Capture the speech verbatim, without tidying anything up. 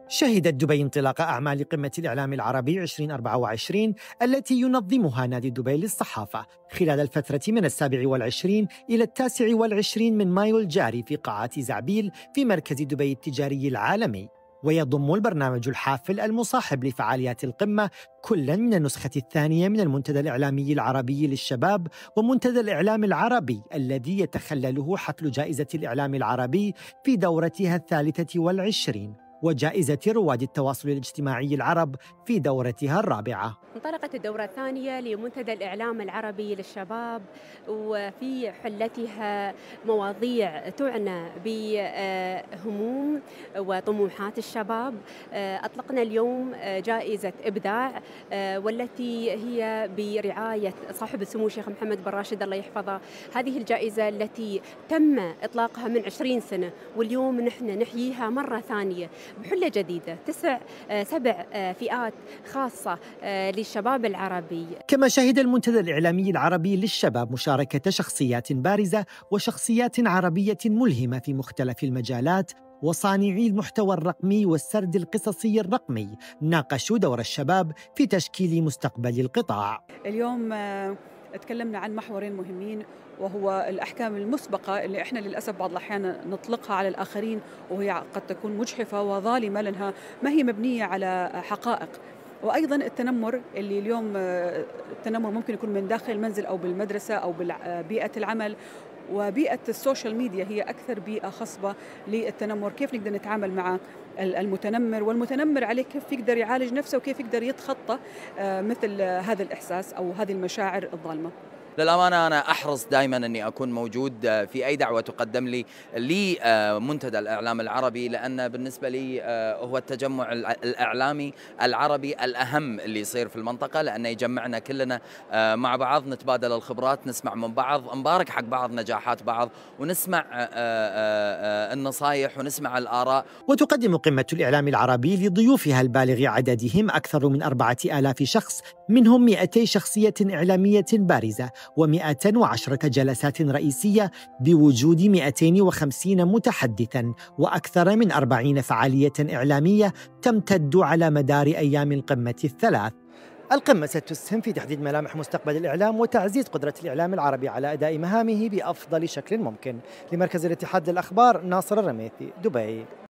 شهدت دبي انطلاق أعمال قمة الإعلام العربي ألفين وأربعة وعشرين التي ينظمها نادي دبي للصحافة خلال الفترة من السابع والعشرين إلى التاسع والعشرين من مايو الجاري في قاعة زعبيل في مركز دبي التجاري العالمي. ويضم البرنامج الحافل المصاحب لفعاليات القمة كلا من النسخة الثانية من المنتدى الإعلامي العربي للشباب ومنتدى الإعلام العربي الذي يتخلله حفل جائزة الإعلام العربي في دورتها الثالثة والعشرين وجائزة رواد التواصل الاجتماعي العرب في دورتها الرابعة. انطلقت الدورة الثانية لمنتدى الإعلام العربي للشباب وفي حلتها مواضيع تعنى بهموم وطموحات الشباب. أطلقنا اليوم جائزة إبداع والتي هي برعاية صاحب السمو الشيخ محمد بن راشد الله يحفظه. هذه الجائزة التي تم إطلاقها من عشرين سنة واليوم نحن نحييها مرة ثانية بحلة جديدة تسع سبع فئات خاصة للشباب العربي. كما شهد المنتدى الإعلامي العربي للشباب مشاركة شخصيات بارزة وشخصيات عربية ملهمة في مختلف المجالات وصانعي المحتوى الرقمي والسرد القصصي الرقمي ناقشوا دور الشباب في تشكيل مستقبل القطاع. اليوم تكلمنا عن محورين مهمين، وهو الأحكام المسبقة اللي إحنا للأسف بعض الأحيان نطلقها على الآخرين وهي قد تكون مجحفة وظالمة لأنها ما هي مبنية على حقائق. وأيضا التنمر اللي اليوم التنمر ممكن يكون من داخل المنزل أو بالمدرسة أو ببيئة العمل، وبيئة السوشيال ميديا هي أكثر بيئة خصبة للتنمر. كيف نقدر نتعامل مع المتنمر والمتنمر عليه، كيف يقدر يعالج نفسه وكيف يقدر يتخطى مثل هذا الإحساس أو هذه المشاعر الظالمة. للأمانة أنا أحرص دائما أني أكون موجود في أي دعوة تقدم لي لمنتدى الإعلام العربي، لأن بالنسبة لي هو التجمع الإعلامي العربي الأهم اللي يصير في المنطقة، لأنه يجمعنا كلنا مع بعض، نتبادل الخبرات، نسمع من بعض، نبارك حق بعض نجاحات بعض، ونسمع النصايح ونسمع الآراء. وتقدم قمة الإعلام العربي لضيوفها البالغ عددهم أكثر من أربعة آلاف شخص، منهم مئتي شخصية إعلامية بارزة ومئة وعشرة جلسات رئيسية بوجود مئتين وخمسين متحدثاً وأكثر من أربعين فعالية إعلامية تمتد على مدار أيام القمة الثلاث. القمة ستسهم في تحديد ملامح مستقبل الإعلام وتعزيز قدرة الإعلام العربي على أداء مهامه بأفضل شكل ممكن. لمركز الاتحاد للأخبار، ناصر الرميثي، دبي.